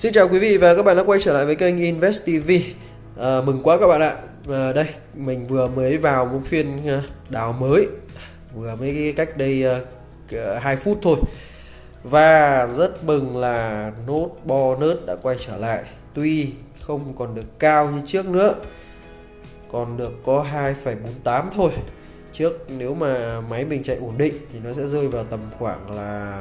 Xin chào quý vị và các bạn đã quay trở lại với kênh Invest TV. Mừng quá các bạn ạ. Đây mình vừa mới vào một phiên đào mới, vừa mới cách đây 2 phút thôi, và rất mừng là nốt bonus đã quay trở lại. Tuy không còn được cao như trước nữa, còn được có 2,48 thôi. Trước nếu mà máy mình chạy ổn định thì nó sẽ rơi vào tầm khoảng là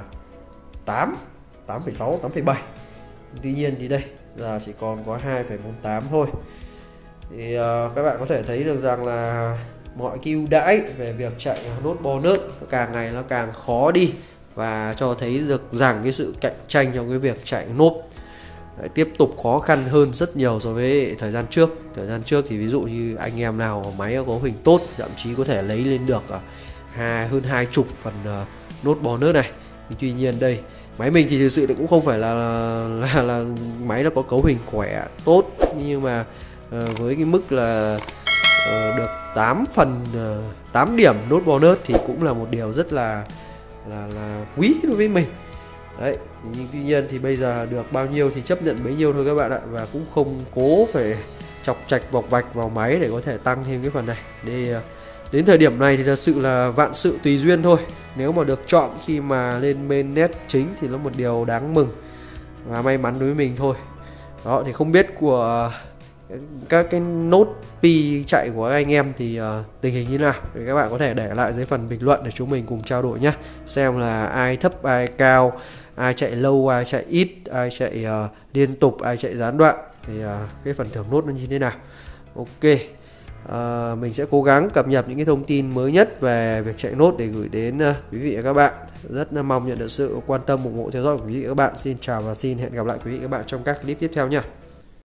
8,6, 8,7. Tuy nhiên thì đây giờ chỉ còn có 2,48 thôi. Thì các bạn có thể thấy được rằng là mọi cái ưu đãi về việc chạy nốt bonus càng ngày nó càng khó đi, và cho thấy được rằng cái sự cạnh tranh trong cái việc chạy nốt tiếp tục khó khăn hơn rất nhiều so với thời gian trước. Thời gian trước thì ví dụ như anh em nào máy có hình tốt thậm chí có thể lấy lên được hơn 20 phần nốt bonus này. Tuy nhiên đây máy mình thì thực sự cũng không phải là máy nó có cấu hình khỏe tốt, nhưng mà với cái mức là được 8 điểm nốt bonus thì cũng là một điều rất là quý đối với mình. Đấy, nhưng tuy nhiên thì bây giờ được bao nhiêu thì chấp nhận bấy nhiêu thôi các bạn ạ, và cũng không cố phải chọc chạch vọc vạch vào máy để có thể tăng thêm cái phần này. Đến thời điểm này thì thật sự là vạn sự tùy duyên thôi. Nếu mà được chọn khi mà lên main net chính thì nó một điều đáng mừng và may mắn đối với mình thôi. Đó, thì không biết của các cái nốt pi chạy của anh em thì tình hình như nào thì các bạn có thể để lại dưới phần bình luận để chúng mình cùng trao đổi nhé. Xem là ai thấp ai cao, ai chạy lâu ai chạy ít, ai chạy liên tục ai chạy gián đoạn, thì cái phần thưởng nốt nó như thế nào. Ok, mình sẽ cố gắng cập nhật những cái thông tin mới nhất về việc chạy nốt để gửi đến quý vị và các bạn. Rất mong nhận được sự quan tâm ủng hộ theo dõi của quý vị và các bạn. Xin chào và xin hẹn gặp lại quý vị và các bạn trong các clip tiếp theo nha.